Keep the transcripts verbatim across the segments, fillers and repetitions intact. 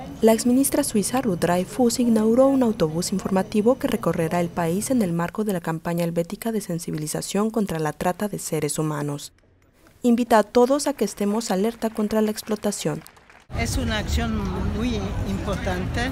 La exministra suiza Ruth Dreifuss inauguró un autobús informativo que recorrerá el país en el marco de la campaña helvética de sensibilización contra la trata de seres humanos. Invita a todos a que estemos alerta contra la explotación. Es una acción muy importante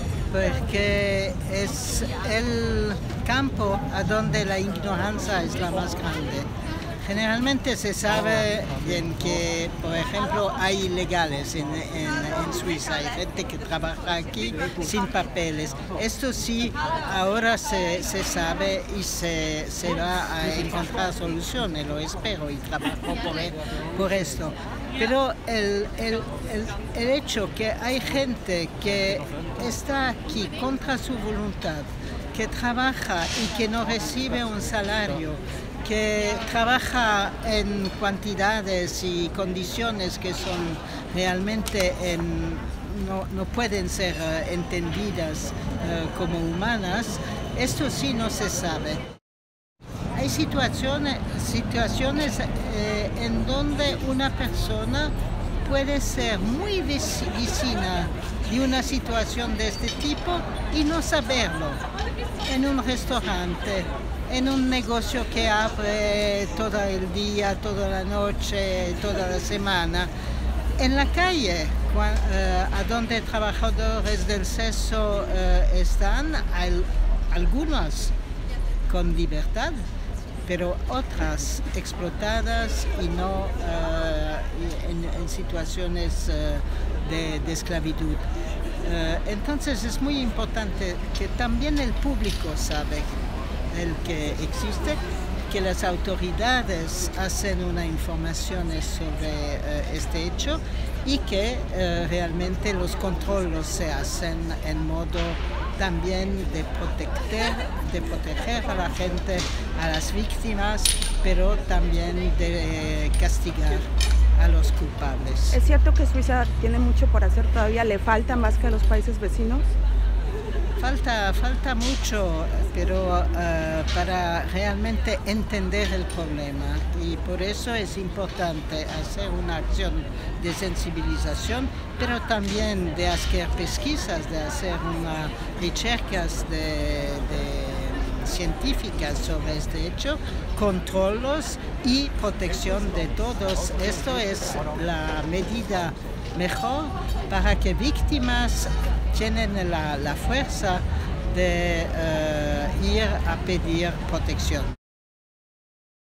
porque es el campo a donde la ignorancia es la más grande. Generalmente se sabe bien que, por ejemplo, hay ilegales en, en, en Suiza, hay gente que trabaja aquí sin papeles. Esto sí, ahora se, se sabe y se, se va a encontrar soluciones, lo espero, y trabajo por, por esto. Pero el, el, el, el hecho que hay gente que está aquí contra su voluntad, que trabaja y que no recibe un salario, que trabaja en cantidades y condiciones que son realmente en, no, no pueden ser uh, entendidas uh, como humanas, esto sí no se sabe. Hay situaciones, situaciones eh, en donde una persona puede ser muy vecina de una situación de este tipo y no saberlo. En un restaurante, en un negocio que abre todo el día, toda la noche, toda la semana, en la calle, uh, a donde trabajadores del sexo uh, están, hay algunas con libertad, pero otras explotadas y no uh, en, en situaciones uh, de, de esclavitud. Uh, entonces es muy importante que también el público sabe el que existe, que las autoridades hacen una información sobre uh, este hecho y que uh, realmente los controles se hacen en modo también de proteger, de proteger a la gente, a las víctimas, pero también de castigar a los culpables. ¿Es cierto que Suiza tiene mucho por hacer todavía? ¿Le falta más que a los países vecinos? Falta, falta mucho, pero uh, para realmente entender el problema, y por eso es importante hacer una acción de sensibilización, pero también de hacer pesquisas, de hacer una recercas de, de científicas sobre este hecho, controlos y protección de todos. Esto es la medida mejor para que víctimas tienen la, la fuerza de uh, ir a pedir protección.